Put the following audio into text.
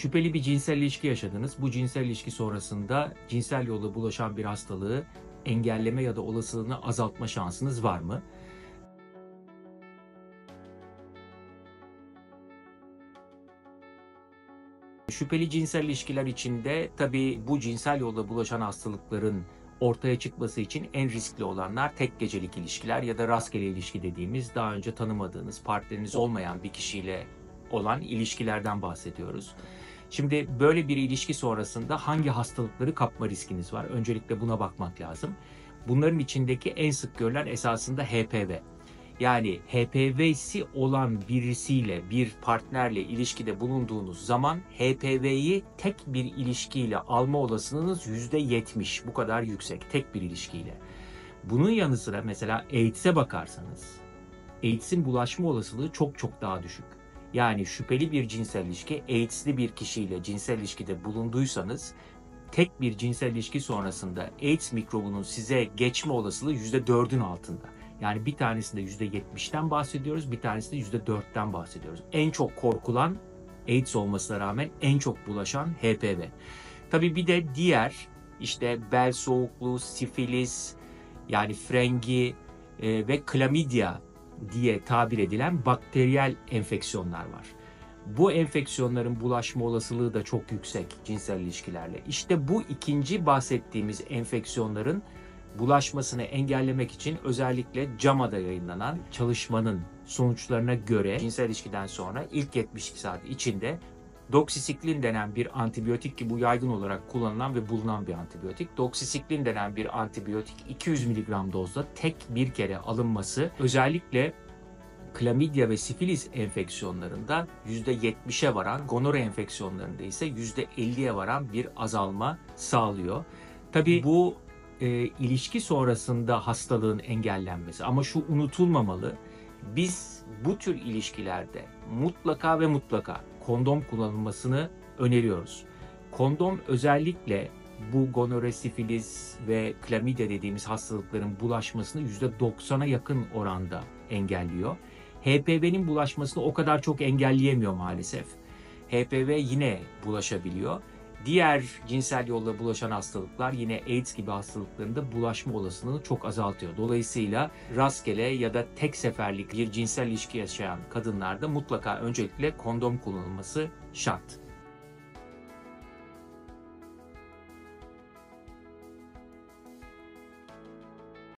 Şüpheli bir cinsel ilişki yaşadınız. Bu cinsel ilişki sonrasında cinsel yolla bulaşan bir hastalığı engelleme ya da olasılığını azaltma şansınız var mı? Şüpheli cinsel ilişkiler içinde tabii bu cinsel yolla bulaşan hastalıkların ortaya çıkması için en riskli olanlar tek gecelik ilişkiler ya da rastgele ilişki dediğimiz daha önce tanımadığınız, partneriniz olmayan bir kişiyle olan ilişkilerden bahsediyoruz. Şimdi böyle bir ilişki sonrasında hangi hastalıkları kapma riskiniz var? Öncelikle buna bakmak lazım. Bunların içindeki en sık görülen esasında HPV. Yani HPV'si olan birisiyle, bir partnerle ilişkide bulunduğunuz zaman HPV'yi tek bir ilişkiyle alma olasılığınız %70. Bu kadar yüksek, tek bir ilişkiyle. Bunun yanı sıra mesela AIDS'e bakarsanız, AIDS'in bulaşma olasılığı çok çok daha düşük. Yani şüpheli bir cinsel ilişki, AIDS'li bir kişiyle cinsel ilişkide bulunduysanız, tek bir cinsel ilişki sonrasında AIDS mikrobunun size geçme olasılığı %4'ün altında. Yani bir tanesinde %70'ten bahsediyoruz, bir tanesinde %4'ten bahsediyoruz. En çok korkulan AIDS olmasına rağmen en çok bulaşan HPV. Tabii bir de diğer işte bel soğukluğu, sifilis, yani frengi ve klamidya diye tabir edilen bakteriyel enfeksiyonlar var. Bu enfeksiyonların bulaşma olasılığı da çok yüksek cinsel ilişkilerle. İşte bu ikinci bahsettiğimiz enfeksiyonların bulaşmasını engellemek için özellikle JAMA'da yayınlanan çalışmanın sonuçlarına göre cinsel ilişkiden sonra ilk 72 saat içinde doksisiklin denen bir antibiyotik, ki bu yaygın olarak kullanılan ve bulunan bir antibiyotik. Doksisiklin denen bir antibiyotik 200 mg dozda tek bir kere alınması özellikle klamidya ve sifilis enfeksiyonlarında %70'e varan, gonore enfeksiyonlarında ise %50'ye varan bir azalma sağlıyor. Tabii bu ilişki sonrasında hastalığın engellenmesi, ama şu unutulmamalı. Biz bu tür ilişkilerde mutlaka ve mutlaka kondom kullanılmasını öneriyoruz. Kondom özellikle bu gonore, sifilis ve klamidya dediğimiz hastalıkların bulaşmasını %90'a yakın oranda engelliyor. HPV'nin bulaşmasını o kadar çok engelleyemiyor maalesef. HPV yine bulaşabiliyor. Diğer cinsel yolla bulaşan hastalıklar yine AIDS gibi hastalıkların da bulaşma olasılığını çok azaltıyor. Dolayısıyla rastgele ya da tek seferlik bir cinsel ilişki yaşayan kadınlarda mutlaka öncelikle kondom kullanılması şart.